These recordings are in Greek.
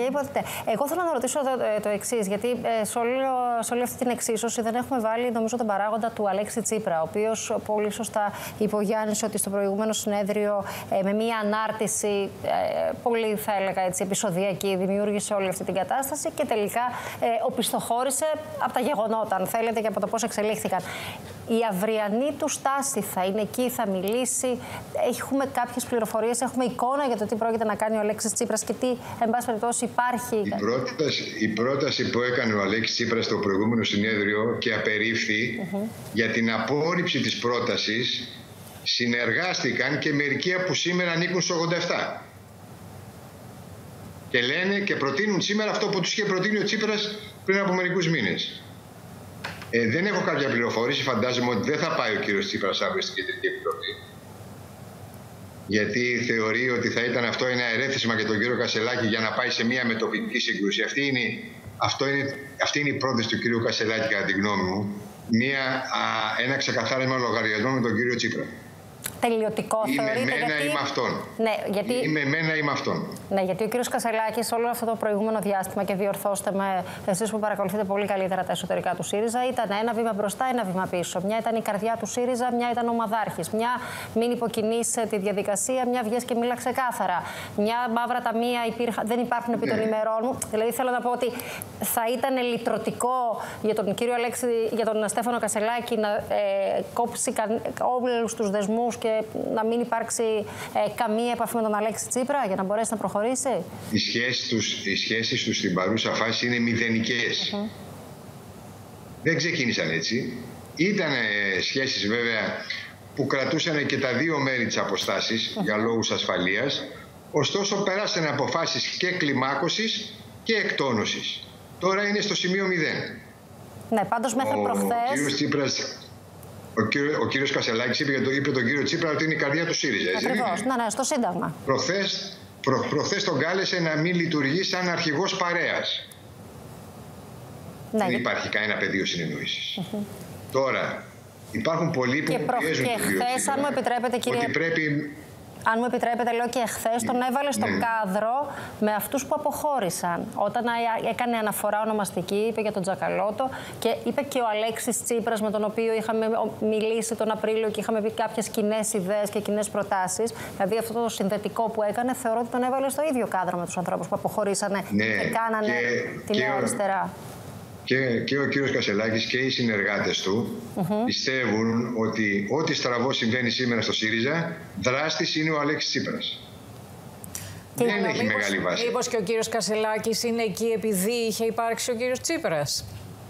υποθετέ. Εγώ θέλω να ρωτήσω το εξής, γιατί σε όλη αυτή την εξίσωση δεν έχουμε βάλει, νομίζω, τον παράγοντα του Αλέξη Τσίπρα, ο οποίος πολύ σωστά είπε ο Γιάννης ότι στο προηγούμενο συνέδριο με μία ανάρτηση πολύ, θα έλεγα έτσι, επεισοδιακή, δημιούργησε όλη αυτή την κατάσταση και τελικά οπισθοχώρησε από τα γεγονότα, αν θέλετε, και από το πώς εξελίχθηκαν. Η αυριανή του στάση θα είναι εκεί, θα μιλήσει? Έχουμε κάποιες πληροφορίες, έχουμε εικόνα για το τι πρόκειται να κάνει ο Αλέξης Τσίπρας και τι, εν πάση περιπτώσει, υπάρχει? Η πρόταση που έκανε ο Αλέξης Τσίπρας στο προηγούμενο συνέδριο και απερίφθη, για την απόρριψη της πρότασης συνεργάστηκαν και μερικοί που σήμερα ανήκουν στο 87. Και λένε και προτείνουν σήμερα αυτό που τους είχε προτείνει ο Τσίπρας πριν από μερικούς μήνες. Δεν έχω κάποια πληροφόρηση, φαντάζομαι ότι δεν θα πάει ο κύριος Τσίπρας αύριο στην Κεντρική Επιτροπή. Γιατί θεωρεί ότι θα ήταν αυτό ένα ερέθισμα για τον κύριο Κασσελάκη για να πάει σε μια μετοπική σύγκρουση. Αυτή είναι η πρόταση του κύριου Κασσελάκη, κατά τη γνώμη μου. Ένα ξεκαθάρισμα λογαριασμό με τον κύριο Τσίπρα. Τελειωτικό θεωρείτε? Είμαι εμένα ή με αυτόν. Ναι, γιατί... Είμαι εμένα ή με αυτόν. Ναι, γιατί ο κύριος Κασσελάκης όλο αυτό το προηγούμενο διάστημα, και διορθώστε με εσείς που παρακολουθείτε πολύ καλύτερα τα εσωτερικά του ΣΥΡΙΖΑ, ήταν ένα βήμα μπροστά, ένα βήμα πίσω. Μια ήταν η καρδιά του ΣΥΡΙΖΑ, μια ήταν ομαδάρχης. Μια μην υποκινείς τη διαδικασία, μια βγες και μίλα ξεκάθαρα. Μια μαύρα ταμεία δεν υπάρχουν επί των ημερών μου. Δηλαδή θέλω να πω ότι θα ήταν λυτρωτικό για τον κύριο για τον Στέφανο Κασσελάκη να κόψει όλους τους δεσμούς και να μην υπάρξει καμία επαφή με τον Αλέξη Τσίπρα για να μπορέσει να προχωρήσει. Οι σχέσεις τους στην παρούσα φάση είναι μηδενικές. Δεν ξεκίνησαν έτσι. Ήταν σχέσεις βέβαια που κρατούσαν και τα δύο μέρη της αποστάσης για λόγους ασφαλείας. Ωστόσο περάσανε αποφάσεις και κλιμάκωσης και εκτόνωσης. Τώρα είναι στο σημείο 0. Ναι, πάντως μέχρι προχθές... Ο κύριος Κασσελάκης είπε τον κύριο Τσίπρα ότι είναι η καρδιά του ΣΥΡΙΖΑ. Ακριβώς, ναι, στο Σύνταγμα. Προχθές τον κάλεσε να μην λειτουργεί σαν αρχηγός παρέας. Ναι, δεν υπάρχει κανένα πεδίο συνεννόησης. Τώρα, υπάρχουν πολλοί που πιέζουν τον κύριο Τσίπρα, αν μου επιτρέπετε, κύριε... ότι πρέπει... Αν μου επιτρέπετε, λέω, και εχθές τον έβαλε στο κάδρο με αυτούς που αποχώρησαν. Όταν έκανε αναφορά ονομαστική, είπε για τον Τζακαλώτο και είπε και ο Αλέξης Τσίπρας, με τον οποίο είχαμε μιλήσει τον Απρίλιο και είχαμε πει κάποιες κοινές ιδέες και κοινές προτάσεις. Δηλαδή αυτό το συνδετικό που έκανε, θεωρώ ότι τον έβαλε στο ίδιο κάδρο με τους ανθρώπους που αποχωρήσανε και κάνανε τη νέα αριστερά. Και ο κύριος Κασσελάκης και οι συνεργάτες του πιστεύουν ότι ό,τι στραβό συμβαίνει σήμερα στο ΣΥΡΙΖΑ, δράστης είναι ο Αλέξης Τσίπρας. Δεν έχει μεγάλη βάση. Μήπως και ο κύριος Κασσελάκης είναι εκεί επειδή είχε υπάρξει ο κύριος Τσίπρας?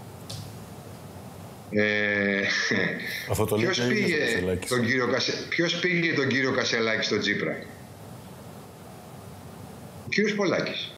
Ποιος πήγε τον κύριο Κασσελάκη στον Τσίπρα? Ο κύριος Πολάκης.